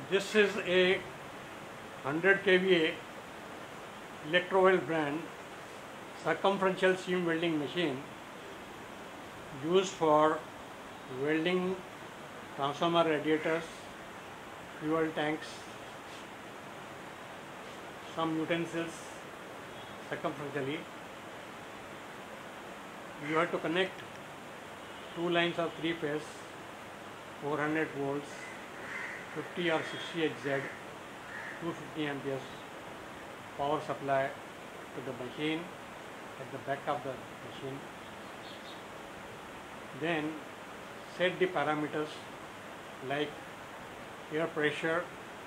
This is a 100 kVA ELECTROWELD brand circumferential seam welding machine used for welding transformer radiators, fuel tanks, some utensils circumferentially. You have to connect two lines of 3-phase 400 volts 50 or 60 HZ 250 amperes power supply to the machine at the back of the machine. Then set the parameters like air pressure,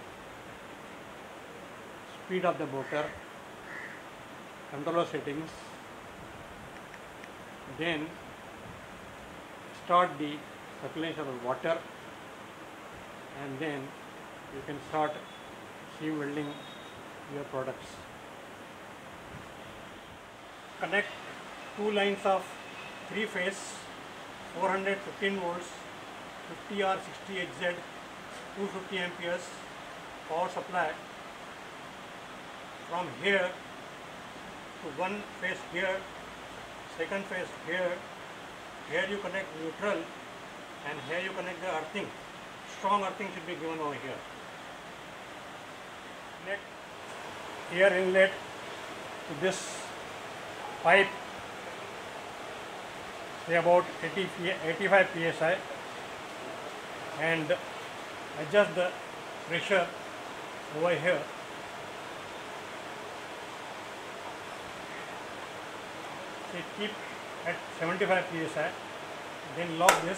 speed of the motor, controller settings. Then start the circulation of water, and then you can start seam welding your products. Connect two lines of 3-phase 415 volts 50 or 60 HZ 250 amperes power supply from here to one phase here, second phase here. Here you connect neutral and here you connect the earthing. Strong earthing should be given over here. Connect here inlet to this pipe, say about 85 psi, and adjust the pressure over here. Say keep at 75 psi, then lock this.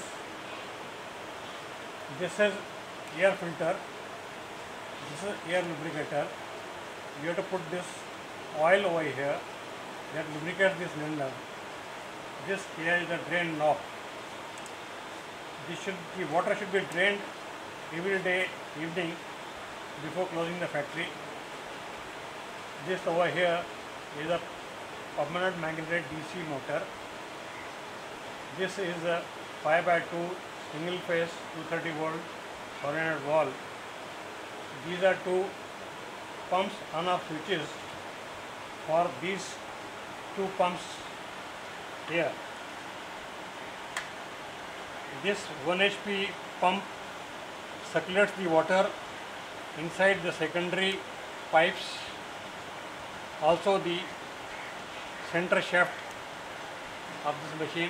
This is air filter, this is air lubricator. You have to put this oil over here that lubricates this cylinder. This here is the drain knob. The water should be drained every day evening before closing the factory. This over here is a permanent magnetic DC motor. This is a 5x2 single phase 230 volt 400 valve. These are two pumps on off switches for these two pumps here. This 1 HP pump circulates the water inside the secondary pipes, also the center shaft of this machine.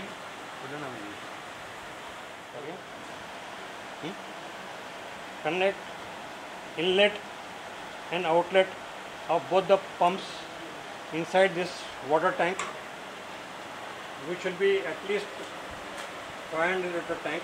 Connect inlet and outlet of both the pumps inside this water tank, which will be at least 500 liter tank,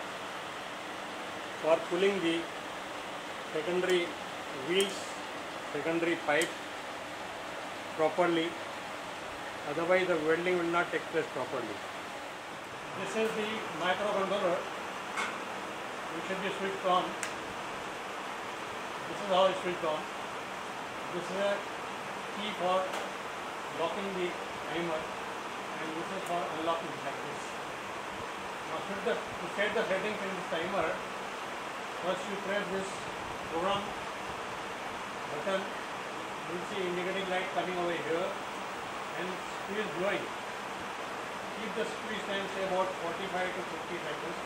for pulling the secondary wheels, secondary pipe properly. Otherwise the welding will not take place properly. This is the microcontroller which should be switched on. This is how it's switched on. This is a key for locking the timer, and this is for unlocking like this. Now to set the settings in this timer, first you press this program button. You will see indicating light coming over here and squeeze blowing. Keep the squeeze time say about 45 to 50 cycles.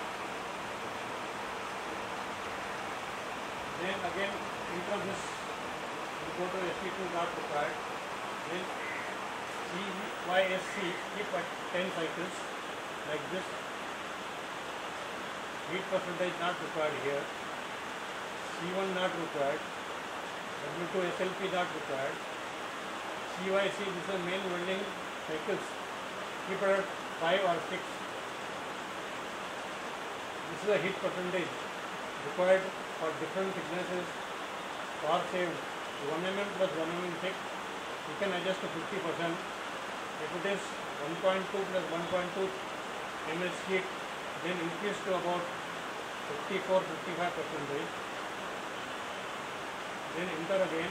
Then again enter this, you go to SC2 not required. Then CYSC keep at 10 cycles like this. Heat percentage not required here. C1 not required. W2 SLP not required. CYC, this is main welding cycles. Keep it at 5 or 6. This is a heat percentage required for different thicknesses. For say 1 mm plus 1 mm thick, you can adjust to 50%. If it is 1.2 plus 1.2 mm heat, then increase to about 54-55%. Then enter again.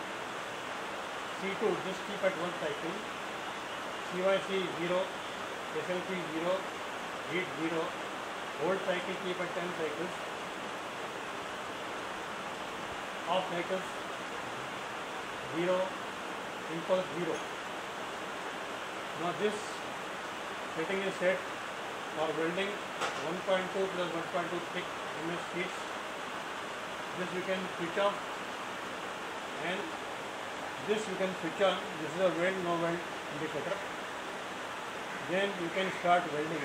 C2 just keep at 1 cycle. CYC 0, SLP 0, heat 0, hold cycle keep at 10 cycles. half cycles 0 equals 0. Now this setting is set for welding 1.2 plus 1.2 thick MS sheets. This you can switch off and this you can switch on. This is a weld no weld indicator. Then you can start welding.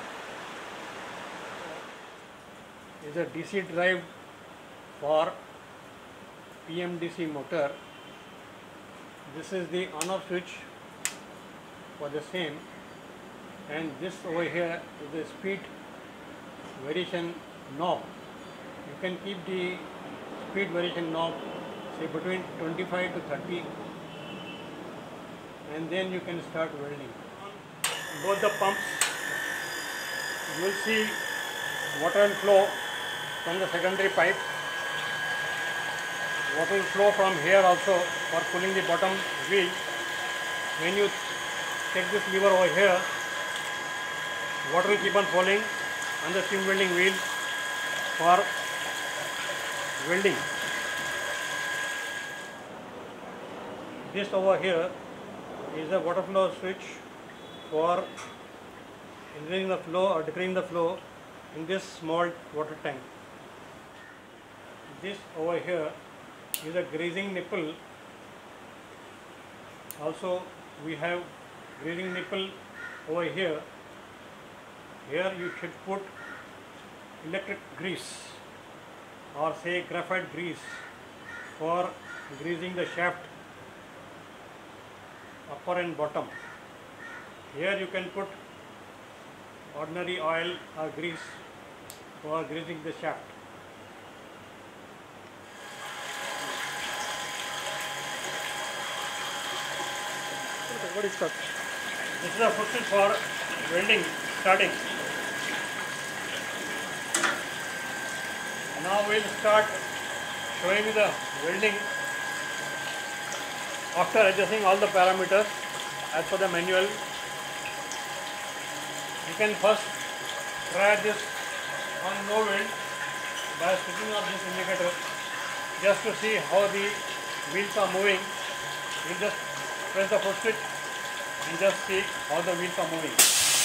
Is a DC drive for PMDC motor. This is the on off switch for the same, and this over here is the speed variation knob. You can keep the speed variation knob say between 25 to 30, and then you can start welding. Both the pumps, you will see water will flow from the secondary pipe. Water will flow from here also for pulling the bottom wheel. When you take this lever over here, water will keep on falling on the stem welding wheel for welding. This over here is a water flow switch for increasing the flow or decreasing the flow in this small water tank. This over here is a grazing nipple. Also we have grazing nipple over here. Here you should put electric grease or say graphite grease for greasing the shaft upper and bottom. Here you can put ordinary oil or grease for greasing the shaft. What is that? This is a foot for welding starting. Now we will start showing you the welding after adjusting all the parameters as per the manual. You can first try this on no weld by switching off this indicator just to see how the wheels are moving. You just press the foot switch and just see how the wheels are moving.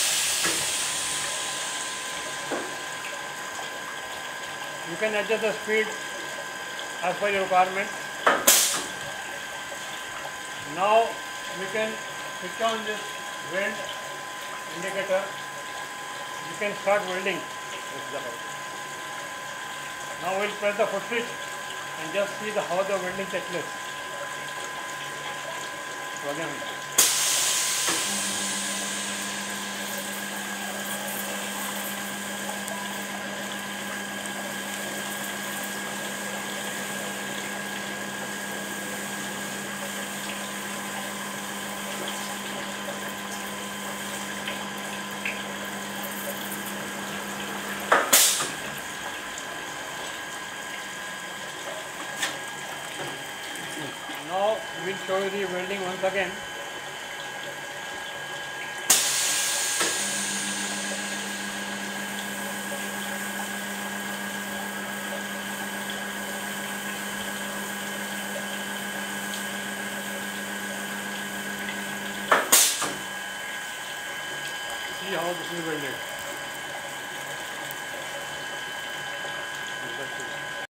You can adjust the speed as per your requirement. Now you can switch on this weld indicator. You can start welding. Now we will press the foot switch and just see how the welding takes place. Now we will show you the welding once again. See how this is welded.